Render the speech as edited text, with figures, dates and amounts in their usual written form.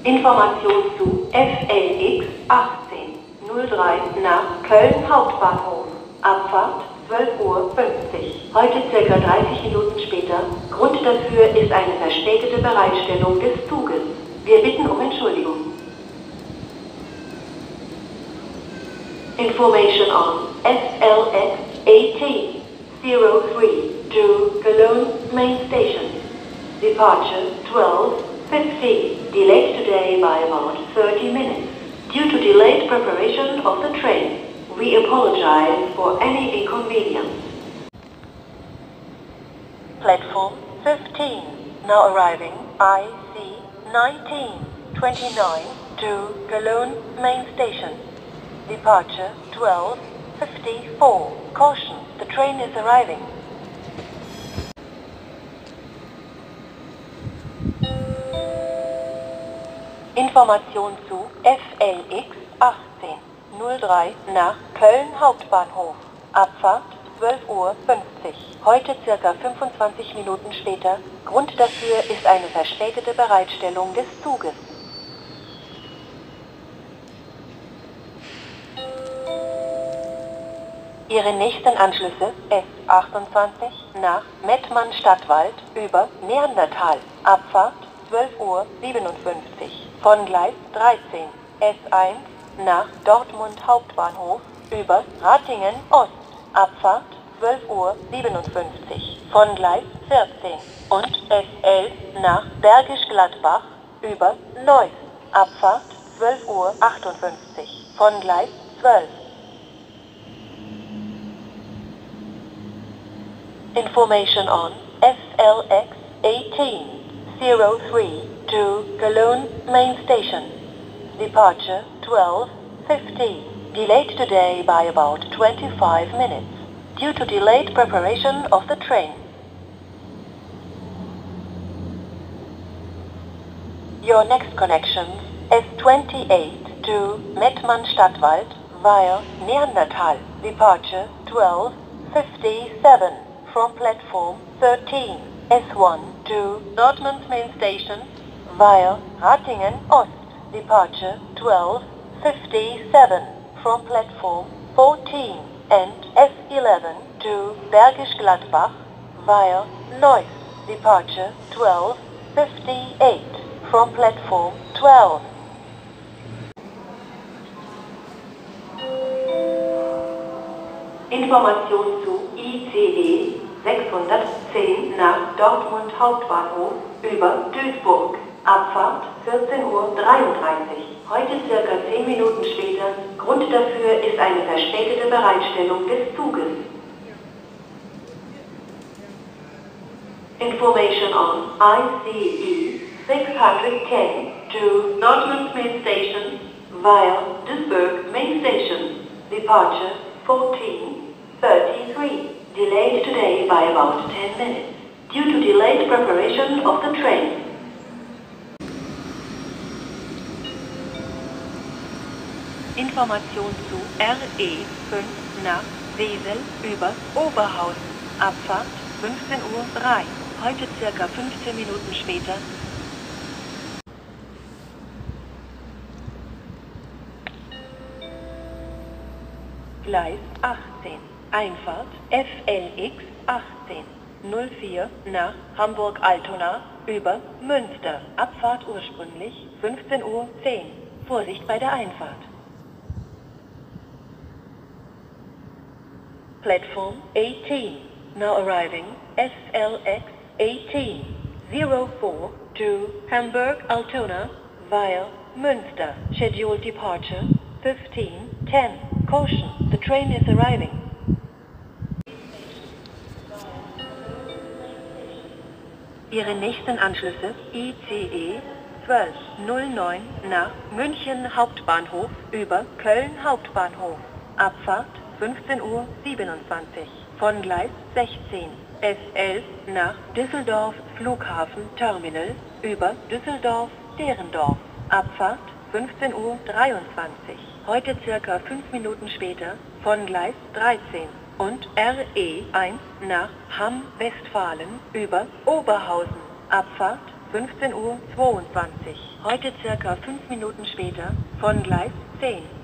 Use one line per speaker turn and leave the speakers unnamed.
Information zu FLX 1803 nach Köln Hauptbahnhof. Abfahrt 12:50 Uhr. Heute circa 30 Minuten später. Grund dafür ist eine verspätete Bereitstellung des Zuges. Wir bitten um Entschuldigung. Information on FLX 1803 to Cologne Main Station. Departure 12:50. Delayed today by about 30 minutes. Due to delayed preparation of the train, we apologize for any inconvenience. Platform 15. Now arriving IC 1929 to Cologne Main Station. Departure 12:54. Caution, the train is arriving. Information zu FLX 1803 nach Köln Hauptbahnhof. Abfahrt 12:50 Uhr. Heute circa 25 Minuten später. Grund dafür ist eine verspätete Bereitstellung des Zuges. Ihre nächsten Anschlüsse S28 nach Mettmann-Stadtwald über Neandertal. Abfahrt 12:57 Uhr. Von Gleis 13. S1 nach Dortmund Hauptbahnhof über Ratingen Ost. Abfahrt 12:57 Uhr. Von Gleis 14. Und S11 nach Bergisch Gladbach über Neuss. Abfahrt 12:58 Uhr. Von Gleis 12. Information on FLX 1803 to Cologne Main Station. Departure 12:50. Delayed today by about 25 minutes due to delayed preparation of the train. Your next connections S28 to Mettmann-Stadtwald via Neandertal. Departure 12:57 from platform 13. S1 to Dortmund Main Station via Ratingen Ost. Departure 12:57 from platform 14 and S11 to Bergisch Gladbach via Neuss. Departure 12:58 from platform 12. Information zu ICE 610 nach Dortmund Hauptbahnhof über Duisburg. Abfahrt 14:33 Uhr. Heute circa 10 Minuten später. Grund dafür ist eine verspätete Bereitstellung des Zuges. Information on ICE 610 to Dortmund Main Station via Duisburg Main Station. Departure 14:33. Delayed today by about 10 minutes due to delayed preparation of the train. Information zu RE5 nach Wesel über Oberhausen. Abfahrt 15:03 Uhr. Heute circa 15 Minuten später. Gleis 18. Einfahrt FLX 1804 nach Hamburg-Altona über Münster. Abfahrt ursprünglich 15:10 Uhr. Vorsicht bei der Einfahrt. Platform 18. Now arriving FLX 1804 to Hamburg-Altona via Münster. Scheduled departure 15:10. Caution, the train is arriving. Ihre nächsten Anschlüsse ICE 1209 nach München Hauptbahnhof über Köln Hauptbahnhof. Abfahrt 15:27 Uhr. Von Gleis 16. S11 nach Düsseldorf Flughafen Terminal über Düsseldorf-Derendorf. Abfahrt 15:23 Uhr. Heute circa 5 Minuten später von Gleis 13. Und RE1 nach Hamm-Westfalen über Oberhausen. Abfahrt 15:22 Uhr. Heute circa 5 Minuten später von Gleis 10.